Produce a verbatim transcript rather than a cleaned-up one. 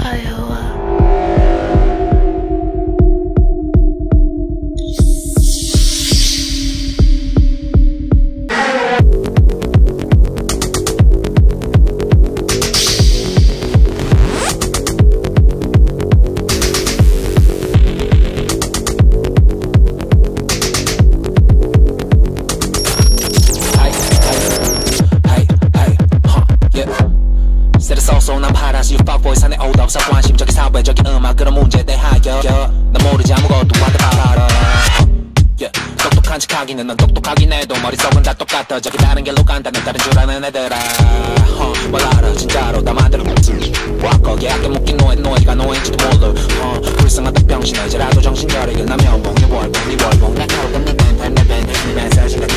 Iowa. 난 파라시 fuckboy 산에 옷 없어 관심적인 사회적인 음악으로 문제 대하여 난 모르지 아무것도 받아 봐라 yeah. 똑똑한 척하기는 넌 똑똑하긴 해도 머릿속은 다 똑같아 저기 다른 길로 간다는 다른 줄 아는 애들아 uh, 뭘 알아 진짜로 다 만들어봤지 와 거기에 아껴 묶인 노예 노예가 노예인지도 몰라 uh, 불쌍하다 병신아 이제라도 정신 차리게 나 면봉 네 월봉 네 월봉 나 가로등 네 밴드 내 밴드 네 밴드 사실